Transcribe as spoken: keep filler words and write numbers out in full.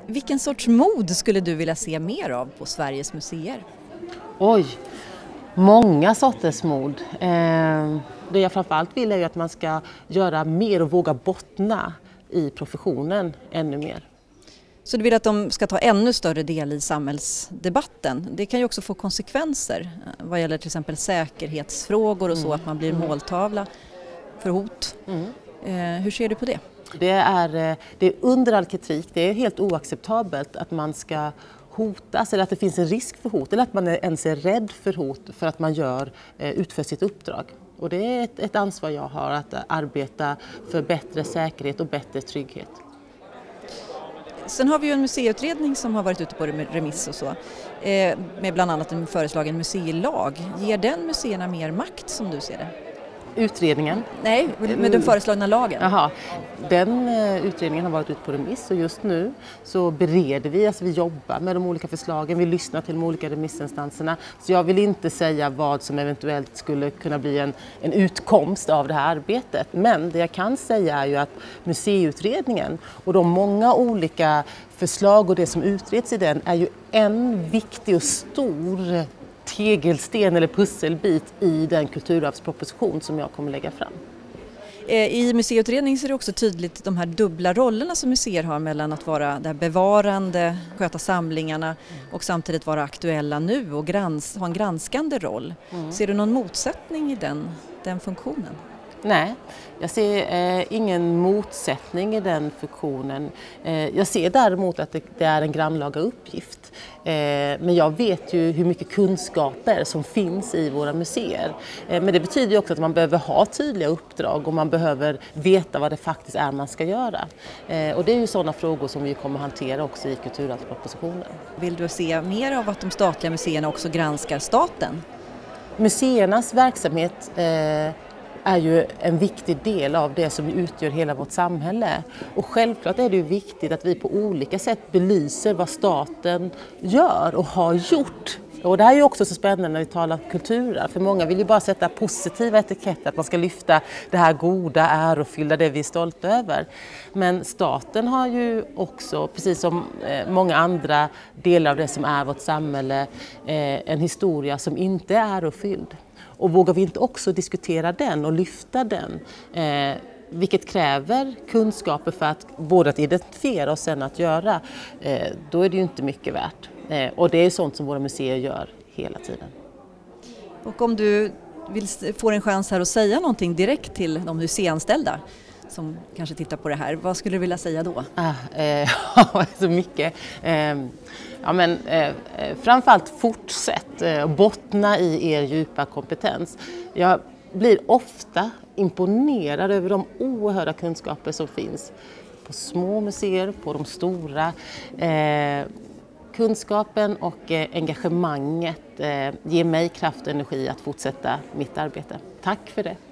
Vilken sorts mod skulle du vilja se mer av på Sveriges museer? Oj, många sorters mod. Eh, det jag framförallt vill är ju att man ska göra mer och våga bottna i professionen ännu mer. Så du vill att de ska ta ännu större del i samhällsdebatten? Det kan ju också få konsekvenser vad gäller till exempel säkerhetsfrågor och så, mm. att man blir måltavla för hot. Mm. Eh, hur ser du på det? Det är, det är under all kritik, det är helt oacceptabelt att man ska hotas eller att det finns en risk för hot eller att man ens är rädd för hot för att man gör, utför sitt uppdrag. Och det är ett, ett ansvar jag har att arbeta för bättre säkerhet och bättre trygghet. Sen har vi ju en museiutredning som har varit ute på remiss och så, eh, med bland annat en föreslagen museilag. Ger den museerna mer makt som du ser det? Utredningen? Nej, med den föreslagna lagen. Jaha, den uh, utredningen har varit ute på remiss och just nu så bereder vi, alltså vi jobbar med de olika förslagen, vi lyssnar till de olika remissinstanserna. Så jag vill inte säga vad som eventuellt skulle kunna bli en, en utkomst av det här arbetet. Men det jag kan säga är ju att museiutredningen och de många olika förslag och det som utreds i den är ju en viktig och stor tegelsten eller pusselbit i den kulturarvsproposition som jag kommer lägga fram. I museiutredningen så är det också tydligt de här dubbla rollerna som museer har mellan att vara där bevarande, sköta samlingarna och samtidigt vara aktuella nu och grans, ha en granskande roll. Mm. Ser du någon motsättning i den, den funktionen? Nej, jag ser eh, ingen motsättning i den funktionen. Eh, jag ser däremot att det, det är en grannlaga uppgift. Eh, men jag vet ju hur mycket kunskaper som finns i våra museer. Eh, men det betyder ju också att man behöver ha tydliga uppdrag och man behöver veta vad det faktiskt är man ska göra. Eh, och det är ju sådana frågor som vi kommer att hantera också i kulturarvspropositionen. Vill du se mer av att de statliga museerna också granskar staten? Museernas verksamhet eh, är ju en viktig del av det som utgör hela vårt samhälle. Och självklart är det ju viktigt att vi på olika sätt belyser vad staten gör och har gjort. Och det här är ju också så spännande när vi talar kulturarv. För många vill ju bara sätta positiva etiketter, att man ska lyfta det här goda, ärofyllda, det vi är stolta över. Men staten har ju också, precis som många andra delar av det som är vårt samhälle, en historia som inte är ärofylld. Och vågar vi inte också diskutera den och lyfta den, eh, vilket kräver kunskaper för att både att identifiera och sen att göra, eh, då är det ju inte mycket värt. Eh, och det är sånt som våra museer gör hela tiden. Och om du vill få en chans här att säga någonting direkt till de museianställda som kanske tittar på det här, vad skulle du vilja säga då? Ah, eh, så mycket. Eh, Ja, men, eh, framförallt fortsätt eh, bottna i er djupa kompetens. Jag blir ofta imponerad över de oerhörda kunskaper som finns på små museer, på de stora. Eh, kunskapen och eh, engagemanget eh, ger mig kraft och energi att fortsätta mitt arbete. Tack för det!